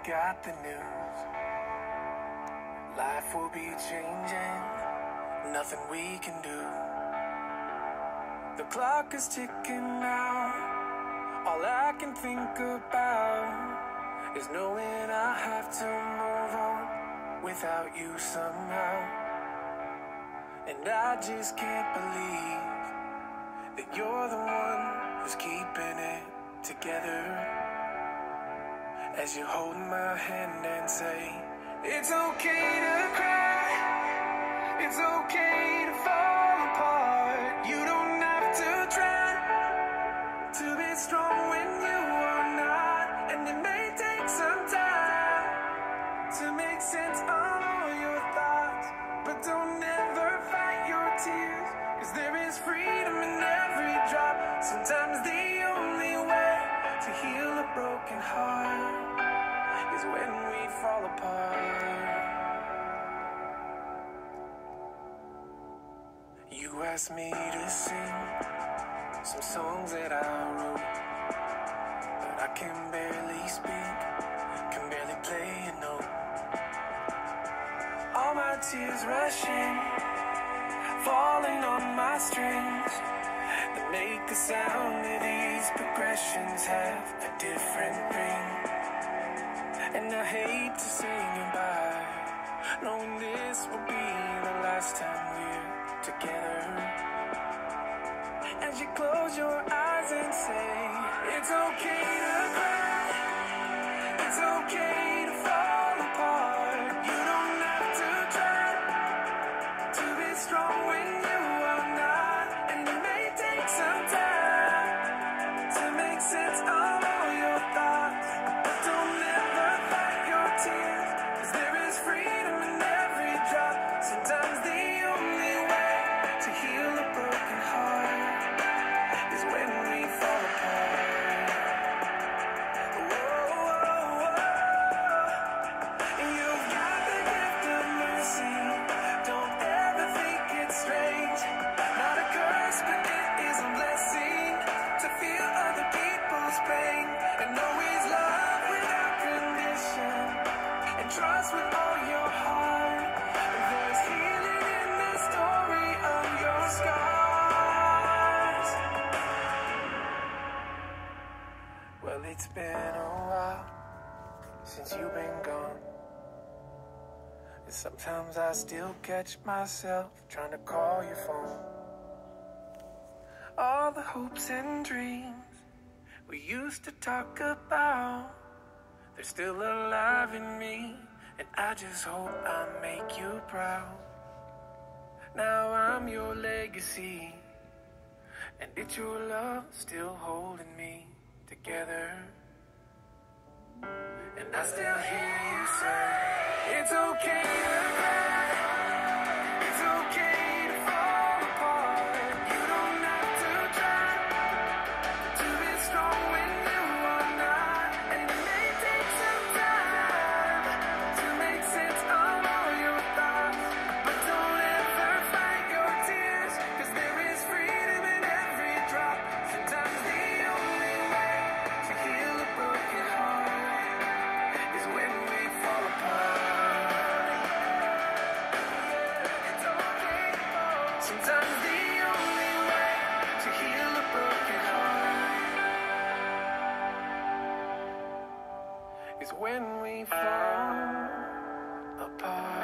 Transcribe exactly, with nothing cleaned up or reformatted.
got the news. Life will be changing, nothing we can do. The clock is ticking now. All I can think about is knowing I have to move on without you somehow. And I just can't believe that you're the one who's keeping it together. As you hold my hand and say, it's okay to cry, it's okay to fall apart. You don't have to try to be strong when you are not. And it may take some time to make sense of all your thoughts, but don't ever fight your tears, 'cause there is freedom in every drop. Sometimes the only way to heal a broken heart is when we fall apart. You asked me to sing some songs that I wrote, but I can barely speak, can barely play a note. All my tears rushing, falling on my strings, that make the sound of these progressions have a different ring. And I hate to say goodbye, knowing this will be the last time we're together. As you close your eyes and say, it's okay to cry, it's okay to fall apart. You don't have to try to be strong when you are not. And it may take some time to make sense of all your thoughts, but don't ever fight your tears, 'cause there is freedom in every drop. Sometimes the only way to heal a broken heart is when we fall apart. Whoa, whoa, whoa. You've got the gift of mercy, don't ever think it's strange. Not a curse, but it is a blessing to feel other people's pain, and always love without condition, and trust with all your heart. There's healing in the story of your scars. Well, it's been a while since you've been gone, and sometimes I still catch myself trying to call your phone. All the hopes and dreams we used to talk about, they're still alive in me, and I just hope I make you proud. Now I'm your legacy, and it's your love still holding me together. And I still hear you say, it's okay to cry, it's okay to fall apart. You don't have to try to be strong when you are not. And it may take some time to make sense of all your thoughts, but don't ever fight your tears, 'cause there is freedom in every drop. Sometimes the only way to heal a broken heart is when we fall apart. It's okay. Sometimes the only way to heal a broken heart is when we fall apart.